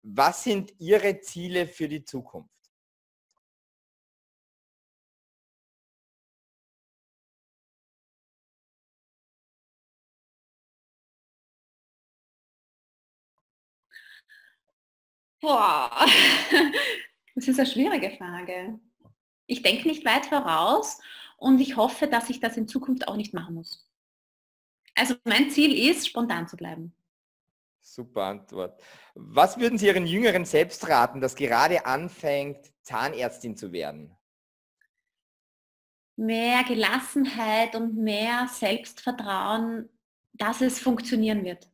Was sind Ihre Ziele für die Zukunft? Boah, das ist eine schwierige Frage. Ich denke nicht weit voraus und ich hoffe, dass ich das in Zukunft auch nicht machen muss. Also mein Ziel ist, spontan zu bleiben. Super Antwort. Was würden Sie Ihren Jüngeren selbst raten, das gerade anfängt, Zahnärztin zu werden? Mehr Gelassenheit und mehr Selbstvertrauen, dass es funktionieren wird.